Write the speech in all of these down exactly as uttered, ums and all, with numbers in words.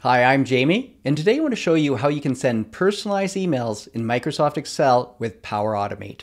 Hi, I'm Jamie, and today I want to show you how you can send personalized emails in Microsoft Excel with Power Automate.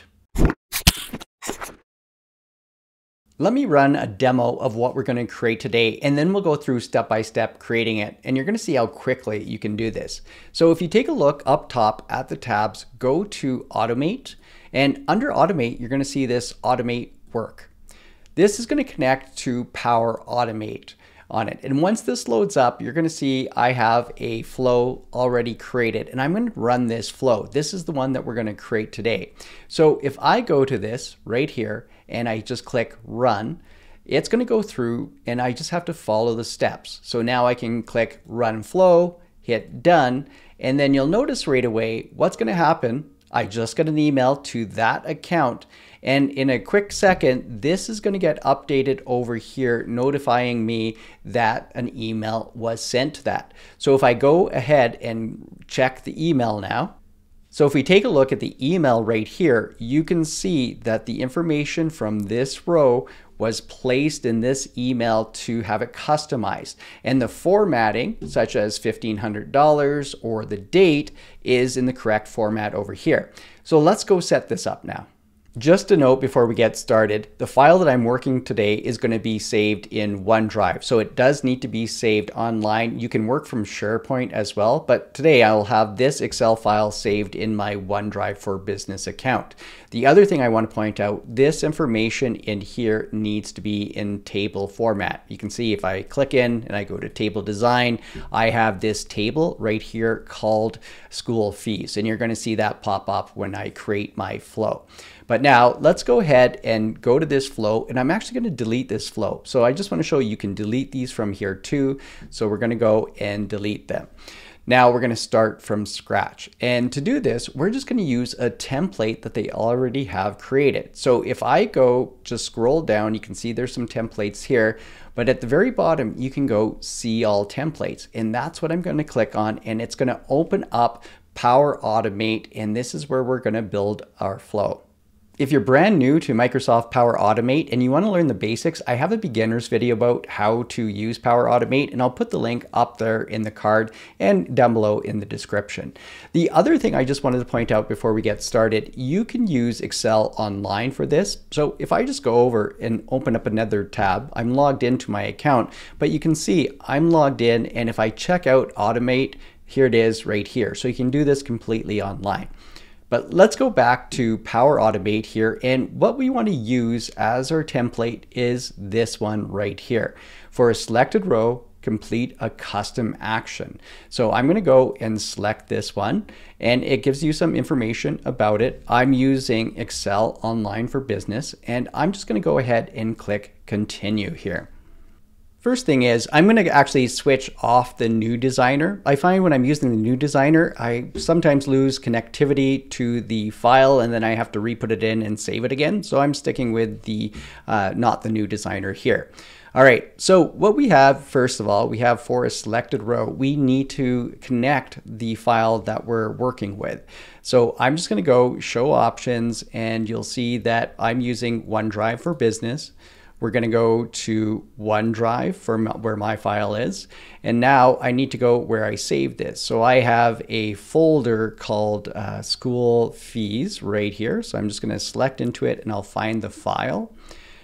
Let me run a demo of what we're going to create today, and then we'll go through step by step creating it, and you're going to see how quickly you can do this. So if you take a look up top at the tabs, go to Automate, and under Automate, you're going to see this Automate Work. This is going to connect to Power Automate on it. And once this loads up, you're going to see I have a flow already created, and I'm going to run this flow. This is the one that we're going to create today. So if I go to this right here and I just click run, it's going to go through and I just have to follow the steps. So now I can click run flow, hit done, and then you'll notice right away what's going to happen. I just got an email to that account, and in a quick second, this is going to get updated over here, notifying me that an email was sent to that. So if I go ahead and check the email now, so if we take a look at the email right here, you can see that the information from this row was placed in this email to have it customized. And the formatting, such as fifteen hundred dollars or the date, is in the correct format over here. So let's go set this up now. Just a note before we get started, the file that I'm working today is going to be saved in OneDrive. So it does need to be saved online. You can work from SharePoint as well, but today I'll have this Excel file saved in my OneDrive for Business account. The other thing I want to point out, this information in here needs to be in table format. You can see if I click in and I go to table design, I have this table right here called school fees, and you're going to see that pop up when I create my flow. But now let's go ahead and go to this flow, and I'm actually going to delete this flow. So I just want to show you you can delete these from here too. So we're going to go and delete them. Now we're going to start from scratch. And to do this, we're just going to use a template that they already have created. So if I go just scroll down, you can see there's some templates here, but at the very bottom, you can go see all templates. And that's what I'm going to click on, and it's going to open up Power Automate, and this is where we're going to build our flow. If you're brand new to Microsoft Power Automate and you want to learn the basics, I have a beginner's video about how to use Power Automate, and I'll put the link up there in the card and down below in the description. The other thing I just wanted to point out before we get started, you can use Excel online for this. So if I just go over and open up another tab, I'm logged into my account, but you can see I'm logged in, and if I check out Automate, here it is right here. So you can do this completely online. But let's go back to Power Automate here, and what we want to use as our template is this one right here. For a selected row, complete a custom action. So I'm going to go and select this one, and it gives you some information about it. I'm using Excel Online for Business, and I'm just going to go ahead and click Continue here. First thing is, I'm going to actually switch off the new designer. I find when I'm using the new designer, I sometimes lose connectivity to the file, and then I have to re-put it in and save it again. So I'm sticking with the uh, not the new designer here. All right, so what we have, first of all, we have for a selected row, we need to connect the file that we're working with. So I'm just going to go show options, and you'll see that I'm using OneDrive for Business. We're going to go to OneDrive for where my file is. And now I need to go where I saved this. So I have a folder called uh, school fees right here. So I'm just going to select into it, and I'll find the file.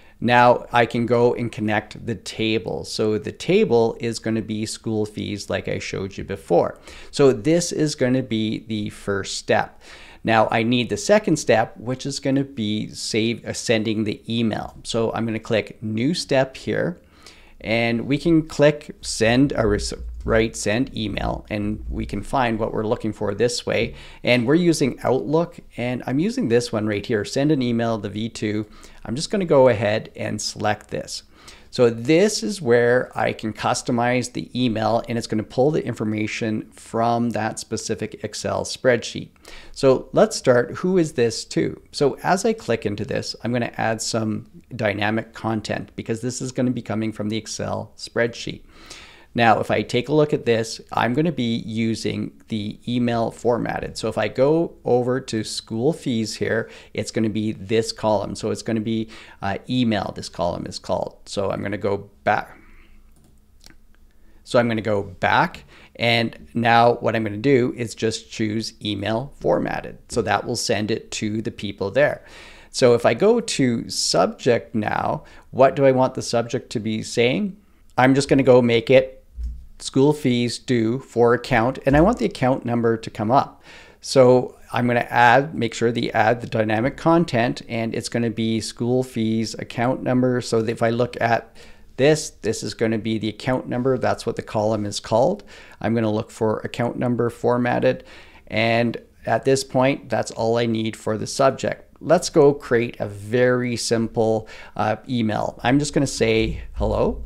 Now I can go and connect the table. So the table is going to be school fees like I showed you before. So this is going to be the first step. Now I need the second step, which is going to be save uh, sending the email. So I'm going to click new step here, and we can click send a right send email, and we can find what we're looking for this way. And we're using Outlook, and I'm using this one right here, send an email, the V two. I'm just going to go ahead and select this. So this is where I can customize the email, and it's going to pull the information from that specific Excel spreadsheet. So let's start. Who is this to? So as I click into this, I'm going to add some dynamic content because this is going to be coming from the Excel spreadsheet. Now, if I take a look at this, I'm going to be using the email formatted. So if I go over to school fees here, it's going to be this column. So it's going to be uh, email, this column is called. So I'm going to go back. So I'm going to go back And now what I'm going to do is just choose email formatted. So that will send it to the people there. So if I go to subject now, what do I want the subject to be saying? I'm just going to go make it school fees due for account, and I want the account number to come up. So I'm going to add, make sure the add the dynamic content, and it's going to be school fees account number. So that if I look at this, this is going to be the account number. That's what the column is called. I'm going to look for account number formatted. And at this point, that's all I need for the subject. Let's go create a very simple uh, email. I'm just going to say hello.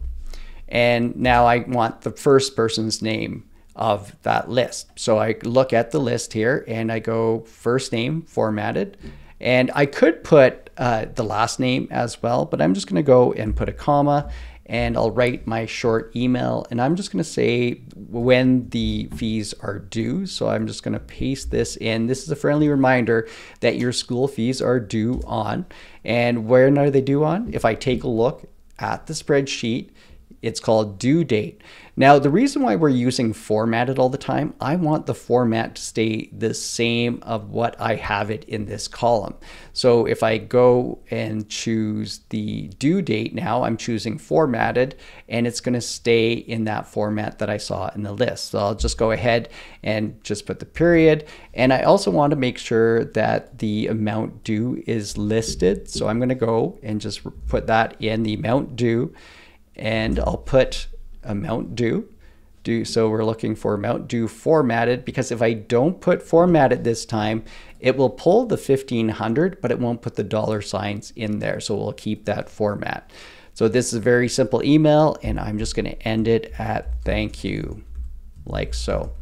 And now I want the first person's name of that list. So I look at the list here and I go first name formatted. And I could put uh, the last name as well, but I'm just going to go and put a comma, and I'll write my short email, and I'm just going to say when the fees are due. So I'm just going to paste this in. This is a friendly reminder that your school fees are due on. And when are they due on? If I take a look at the spreadsheet, it's called due date. Now, the reason why we're using formatted all the time, I want the format to stay the same of what I have it in this column. So if I go and choose the due date now, I'm choosing formatted, and it's going to stay in that format that I saw in the list. So I'll just go ahead and just put the period. And I also want to make sure that the amount due is listed. So I'm going to go and just put that in the amount due. And I'll put amount due. due. So we're looking for amount due formatted, because if I don't put formatted this time, it will pull the fifteen hundred, but it won't put the dollar signs in there. So we'll keep that format. So this is a very simple email, and I'm just going to end it at thank you, like so.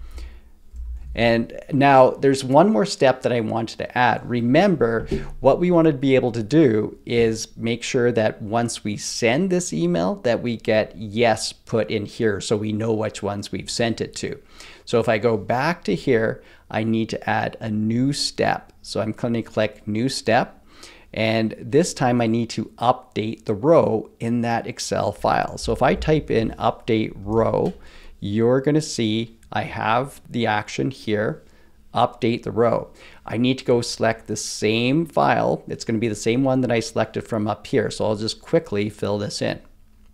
And now there's one more step that I wanted to add. Remember, what we want to be able to do is make sure that once we send this email that we get yes put in here, so we know which ones we've sent it to. So if I go back to here, I need to add a new step. So I'm going to click new step. And this time I need to update the row in that Excel file. So if I type in update row, you're going to see I have the action here, update the row. I need to go select the same file. It's going to be the same one that I selected from up here. So I'll just quickly fill this in.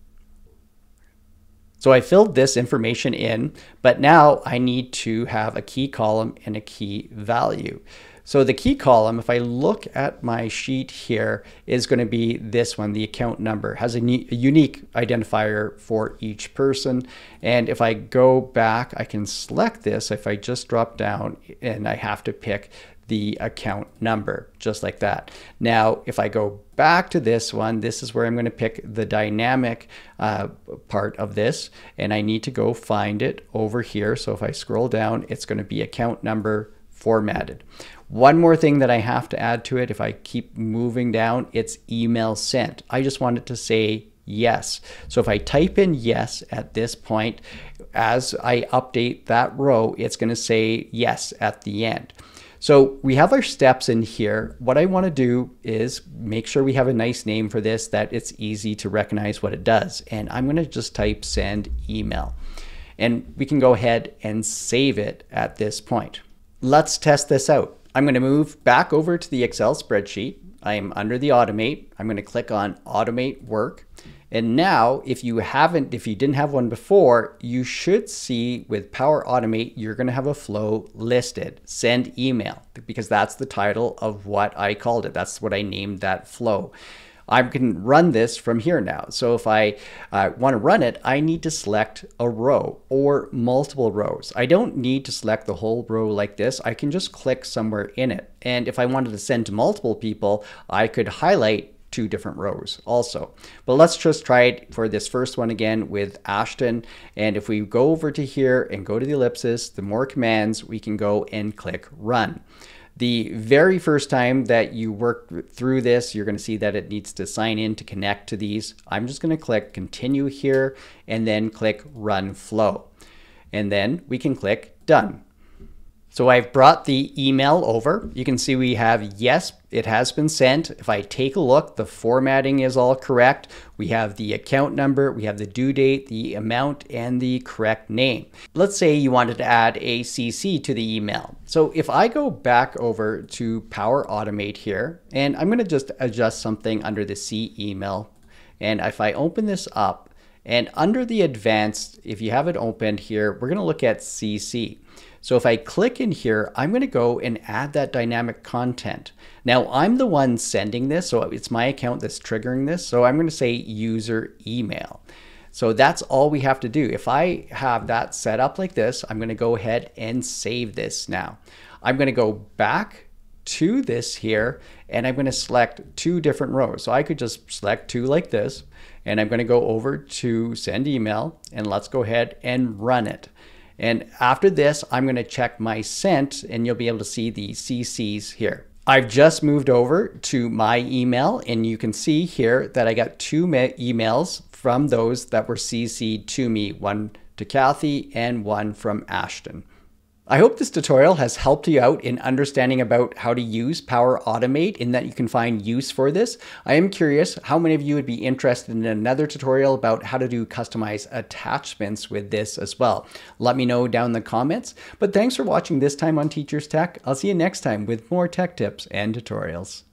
So I filled this information in, but now I need to have a key column and a key value. So the key column, if I look at my sheet here, is going to be this one, the account number, has a, a unique identifier for each person. And if I go back, I can select this. If I just drop down, and I have to pick the account number, just like that. Now, if I go back to this one, this is where I'm going to pick the dynamic uh, part of this, and I need to go find it over here. So if I scroll down, it's going to be account number formatted. One more thing that I have to add to it, if I keep moving down, it's email sent. I just want it to say yes. So if I type in yes at this point, as I update that row, it's going to say yes at the end. So we have our steps in here. What I want to do is make sure we have a nice name for this, that it's easy to recognize what it does. And I'm going to just type send email. And we can go ahead and save it at this point. Let's test this out. I'm going to move back over to the Excel spreadsheet. I'm under the automate. I'm going to click on automate work. And now if you haven't, if you didn't have one before, you should see with Power Automate, you're going to have a flow listed, send email, because that's the title of what I called it. That's what I named that flow. I can run this from here now. So if I uh, want to run it, I need to select a row or multiple rows. I don't need to select the whole row like this. I can just click somewhere in it. And if I wanted to send to multiple people, I could highlight two different rows also. But let's just try it for this first one again with Ashton. And if we go over to here and go to the ellipsis, the more commands, we can go and click run. The very first time that you work through this, you're going to see that it needs to sign in to connect to these. I'm just going to click continue here and then click run flow. And then we can click done. So I've brought the email over. You can see we have, yes, it has been sent. If I take a look, the formatting is all correct. We have the account number, we have the due date, the amount, and the correct name. Let's say you wanted to add a C C to the email. So if I go back over to Power Automate here, and I'm going to just adjust something under the C email. And if I open this up, and under the advanced, if you have it opened here, we're going to look at C C. So if I click in here, I'm going to go and add that dynamic content. Now I'm the one sending this, so it's my account that's triggering this. So I'm going to say user email. So that's all we have to do. If I have that set up like this, I'm going to go ahead and save this now. I'm going to go back to this here, and I'm going to select two different rows. So I could just select two like this, and I'm going to go over to send email, and let's go ahead and run it. And after this, I'm going to check my sent, and you'll be able to see the C Cs here. I've just moved over to my email, and you can see here that I got two emails from those that were C C'd to me, one to Kathy and one from Ashton. I hope this tutorial has helped you out in understanding about how to use Power Automate and that you can find use for this. I am curious how many of you would be interested in another tutorial about how to do customized attachments with this as well. Let me know down in the comments. But thanks for watching this time on Teachers Tech. I'll see you next time with more tech tips and tutorials.